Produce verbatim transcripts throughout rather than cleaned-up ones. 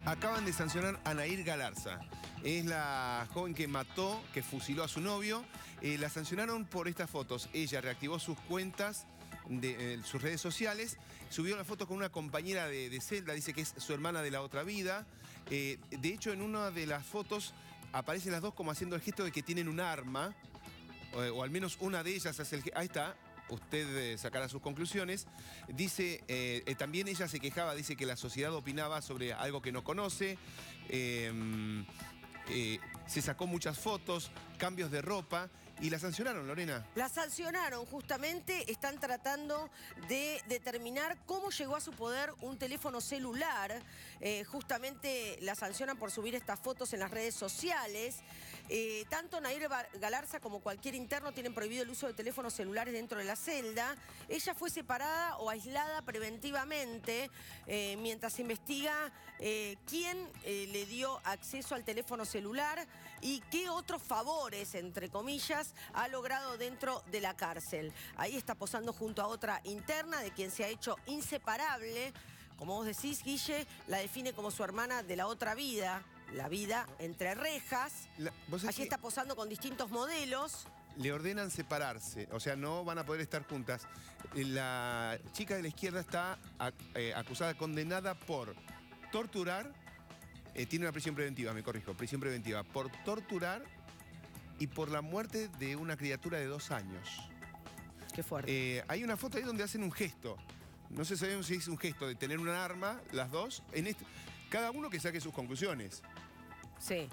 Acaban de sancionar a Nair Galarza. Es la joven que mató, que fusiló a su novio. Eh, la sancionaron por estas fotos. Ella reactivó sus cuentas de eh, sus redes sociales. Subió la foto con una compañera de, de celda. Dice que es su hermana de la otra vida. Eh, de hecho, en una de las fotos aparecen las dos como haciendo el gesto de que tienen un arma. O, o al menos una de ellas hace el gesto. Ahí está. Usted eh, sacará sus conclusiones. Dice, eh, eh, también ella se quejaba, dice que la sociedad opinaba sobre algo que no conoce. Eh, eh, se sacó muchas fotos, cambios de ropa. Y la sancionaron, Lorena. La sancionaron, justamente. Están tratando de determinar cómo llegó a su poder un teléfono celular. Eh, justamente la sancionan por subir estas fotos en las redes sociales. Eh, tanto Nair Galarza como cualquier interno tienen prohibido el uso de teléfonos celulares dentro de la celda. Ella fue separada o aislada preventivamente eh, mientras se investiga eh, quién eh, le dio acceso al teléfono celular y qué otros favores, entre comillas, ha logrado dentro de la cárcel. Ahí está posando junto a otra interna de quien se ha hecho inseparable. Como vos decís, Guille, la define como su hermana de la otra vida, la vida entre rejas. La, Allí está posando con distintos modelos. Le ordenan separarse, o sea, no van a poder estar juntas. La chica de la izquierda está eh, acusada, condenada por torturar, eh, tiene una prisión preventiva, me corrijo, prisión preventiva, por torturar y por la muerte de una criatura de dos años. Qué fuerte. Eh, hay una foto ahí donde hacen un gesto. No sé si es un gesto de tener un arma, las dos. En este, cada uno que saque sus conclusiones. Sí.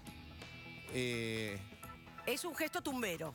Eh, es un gesto tumbero.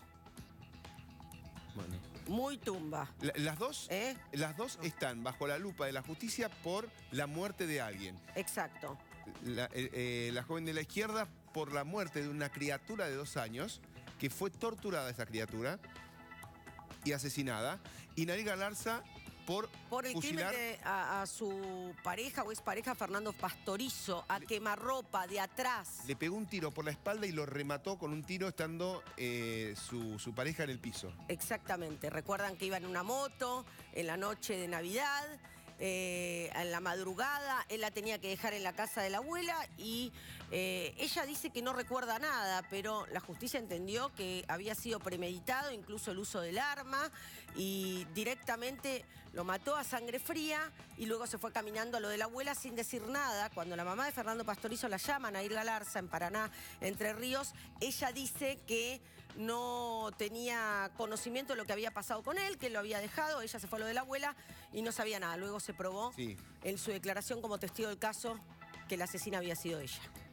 Bueno. Muy tumba. La, las dos, ¿Eh? las dos están bajo la lupa de la justicia por la muerte de alguien. Exacto. La, eh, eh, la joven de la izquierda por la muerte de una criatura de dos años, que fue torturada esa criatura y asesinada. Y Nair Galarza por Por el fusilar... crimen de, a, a su pareja o expareja Fernando Pastorizo, a le, quemarropa de atrás. Le pegó un tiro por la espalda y lo remató con un tiro estando eh, su, su pareja en el piso. Exactamente. Recuerdan que iba en una moto en la noche de Navidad. Eh, en la madrugada, él la tenía que dejar en la casa de la abuela y eh, ella dice que no recuerda nada, pero la justicia entendió que había sido premeditado, incluso el uso del arma, y directamente lo mató a sangre fría y luego se fue caminando a lo de la abuela sin decir nada. Cuando la mamá de Fernando Pastorizo la llama a Nair Galarza en Paraná, Entre Ríos, ella dice que no tenía conocimiento de lo que había pasado con él, que lo había dejado, ella se fue a lo de la abuela y no sabía nada. Luego se probó sí. en su declaración como testigo del caso que la asesina había sido ella.